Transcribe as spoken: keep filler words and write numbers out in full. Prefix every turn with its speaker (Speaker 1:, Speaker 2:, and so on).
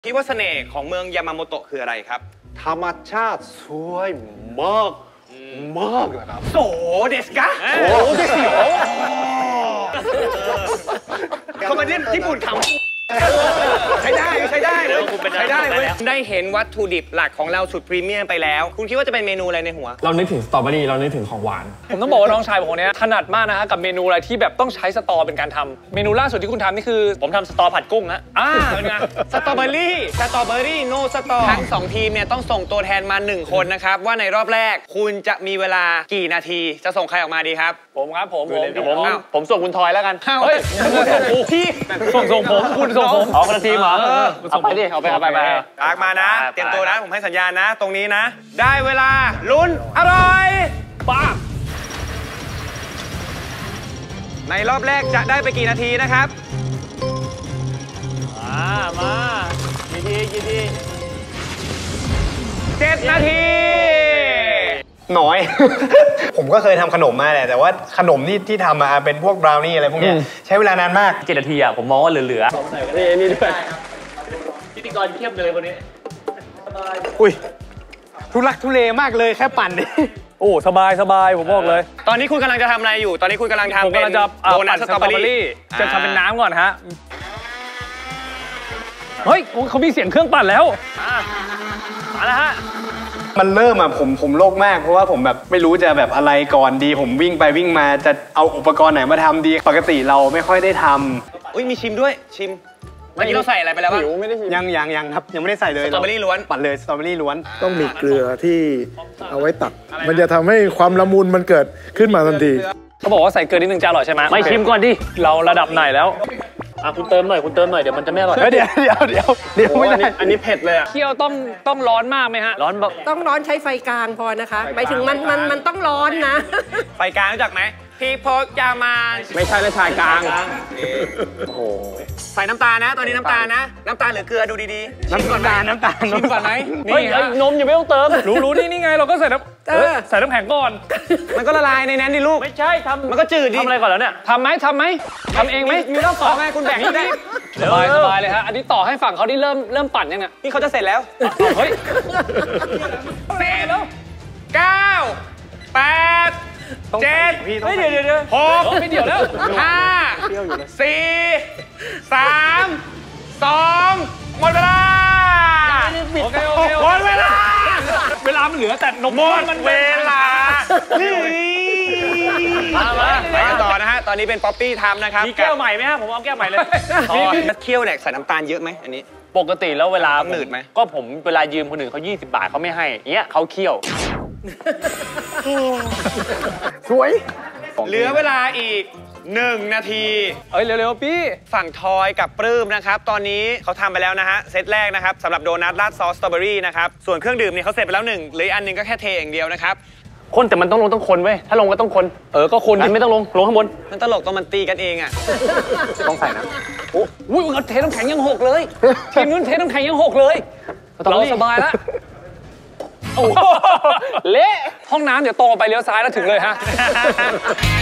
Speaker 1: คิดว่าเสน่ห์ของเมืองยามาโมโตะคืออะไรครับ
Speaker 2: ธรรมชาติสวยมากมากเลยครับ
Speaker 1: โซเดสกะ
Speaker 2: โอ้เดสิโอ
Speaker 1: เขามาเล่นญี่ปุ่นคำใช้ได้ใช้ได้เลยใช้ได้เลยได้เห็นวัตถุดิบหลักของเราสุดพรีเมียมไปแล้วคุณคิดว่าจะเป็นเมนูอะไรในหัว
Speaker 3: เรานึกถึงสตรอเบอรี่เรานึกถึงของหวาน
Speaker 4: ผมต้องบอกว่าน้องชายผมคนนี้ถนัดมากนะฮะกับเมนูอะไรที่แบบต้องใช้สตอเป็นการทำเมนูล่าสุดที่คุณทำนี่คือผมทำสตอผัดกุ้งนะอ่าเป็นไง
Speaker 1: สตรอเบอรี่สตรอเบอรี่โนสตอทั้งสองทีมเนี่ยต้องส่งตัวแทนมาหนึ่งคนนะครับว่าในรอบแรกคุณจะมีเวลากี่นาทีจะส่งใครออกมาดีครับ
Speaker 4: ผมครับผมผมผมผมส่งคุณทอยแล้วกัน
Speaker 1: เฮ้ยที่
Speaker 4: ส่งส่งผมคุณส่งผม
Speaker 3: เอาคนละทีมเหรอ
Speaker 4: เอาไปดิเอาไปเอาไปไป
Speaker 1: ตากมานะเตรียมตัวนะผมให้สัญญาณนะตรงนี้นะได้เวลาลุ้นอร่อยป้าในรอบแรกจะได้ไปกี่นาทีนะครับ
Speaker 4: มามากี่ทีกี่ที
Speaker 1: เจ็ดนาที
Speaker 2: น้อย ผมก็เคยทำขนมมาแหละแต่ว่าขนมที่ที่ทำมาเป็นพวกบราวนี่อะไรพวกนี้ใช้เวลานานมาก
Speaker 4: เจ็ดนาทีอ่ะผมมองว่าเหลือๆนี่นี่ด้วยพิธีกรเทียบเลยคนนี้
Speaker 2: อุ้ยทุลักทุเลมากเลยแค่ปั่นนี่
Speaker 4: โอ้สบายสบายผมบอกเลย
Speaker 1: ตอนนี้คุณกำลังจะทำอะไรอยู่ตอนนี้คุณกำลังทำเป็นโดนัทสตรอเบอรี่
Speaker 4: จะทำเป็นน้ำก่อนฮะเฮ้ยเขามีเสียงเครื่องปั่นแล้วมาแล้วฮะ
Speaker 2: มันเริ่มอ่ะผมผมโลกมากเพราะว่าผมแบบไม่รู้จะแบบอะไรก่อนดีผมวิ่งไปวิ่งมาจะเอาอุปกรณ์ไหนมาทำดีปกติเราไม่ค่อยได้ทำ
Speaker 1: อุ้ยมีชิมด้วยชิมเมื่อกี้เราใส่อะไรไปแล้วบ้าง
Speaker 2: ยังยังยังครับยังไม่ได้ใส่เลย
Speaker 1: สตรอเบอรี่ล้วน
Speaker 2: ปั่นเลยสตรอเบอรี่ล้วน
Speaker 5: ต้องมีเกลือที่เอาไว้ตัดมันจะทำให้ความละมุนมันเกิดขึ้นมาทันที
Speaker 4: เขาบอกว่าใส่เกลือนิดนึงจะอร่อยใช่ไหมไม่ชิมก่อนดิเราระดับไหนแล้วอ่ะคุณเติมหน่อยคุณเติมหน่อยเดี๋ยวมันจะไม่อร่อย
Speaker 2: เดี๋ยวเดี๋ยวเดี๋ยวเดี๋ยวไม่ได้
Speaker 4: อันนี้เผ็ดเลยอ่ะเคี่ยวต้องต้องร้อนมากไหมฮะร้อนแบบ
Speaker 6: ต้องร้อนใช้ไฟกลางพอนะคะหมายถึงมันมันมันต้องร้อนนะ
Speaker 1: ไฟกลางรู้จักไหมพี่พกยามา
Speaker 4: ไม่ใช่นะชายกลาง
Speaker 1: โอ้โหใส่น้ำตาลนะตอนนี้น้ำตาลนะน้ำตาลหรือเกลือดูดีๆ
Speaker 2: น้ำตาลน้ำตาล
Speaker 1: ชิมก่อนไหม
Speaker 4: นี่นมยังไม่ต้องเติมรู้รู้นี่นี่ไงเราก็ใส่น้ำใส่น้ำแข็งก่อน
Speaker 1: มันก็ละลายในนั้นดิลูก
Speaker 4: ไม่ใช่ทำ
Speaker 1: มันก็จืดดิ
Speaker 4: ทำอะไรก่อนแล้วเนี่ยทำไหมทำไหมทำเองไหม
Speaker 1: มีรอบสองไงคุณแบ่งได้
Speaker 4: สบายสบายเลยฮะอันนี้ต่อให้ฝั่งเขาที่เริ่มเริ่มปั่นยังเนี่ย
Speaker 1: นี่เขาจะเสร็จแล้ว
Speaker 4: เฮ้ย
Speaker 1: เสร็จแล้วเก้าแปดเจ็ด
Speaker 4: เฮ้ยเดี๋ยวเดี๋ยว
Speaker 1: หก
Speaker 4: ไม่เดี๋ยวแล้ว
Speaker 1: ห้าสี่สามสองหมดเวลา
Speaker 4: โอเคโอเค
Speaker 1: หมดเวลา
Speaker 4: เวลามันเหลือแต่นม
Speaker 1: หมดเวลานี่ไปกันต่อนะฮะตอนนี้เป็นป๊อปปี้ทำนะครับ
Speaker 4: มีแก้วใหม่ไหมฮะผมเอาแก้วใหม่เลย
Speaker 1: เคี่ยวเนี่ยใส่น้ำตาลเยอะไหมอันนี้
Speaker 4: ปกติแล้วเวลา
Speaker 1: หนืดไหม
Speaker 4: ก็ผมเวลายืมคนอื่นเขายี่สิบบาทเขาไม่ให้เงี้ยเขาเคี่ยว
Speaker 2: สวย
Speaker 1: เหลือเวลาอีกหนึ่งนาที
Speaker 4: เอ้ยเร็วๆพี่
Speaker 1: ฝั่งทอยกับปลื้มนะครับตอนนี้เขาทำไปแล้วนะฮะเซตแรกนะครับสำหรับโดนัทราดซอสสตรอเบอรี่นะครับส่วนเครื่องดื่มเนี่ยเขาเสร็จไปแล้วหนึ่งเหลืออันนึงก็แค่เทอย่างเดียวนะครับ
Speaker 4: คนแต่มันต้องลงต้องคนเว้ยถ้าลงก็ต้องคนเออก็คนไม่ต้องลงลงข้างบน
Speaker 1: มันตลกตอนมันตีกันเองอ่ะ
Speaker 2: ต้องใส่นะ
Speaker 4: โอ้ยเทน้ำแข็งยังหกเลยทีมนู้นเทน้ำแข็งยังหกเลยเราสบายแล้วโอ้เละห้องน้ำเดี๋ยวโตไปเลี้ยวซ้ายแล้วถึงเลยฮะ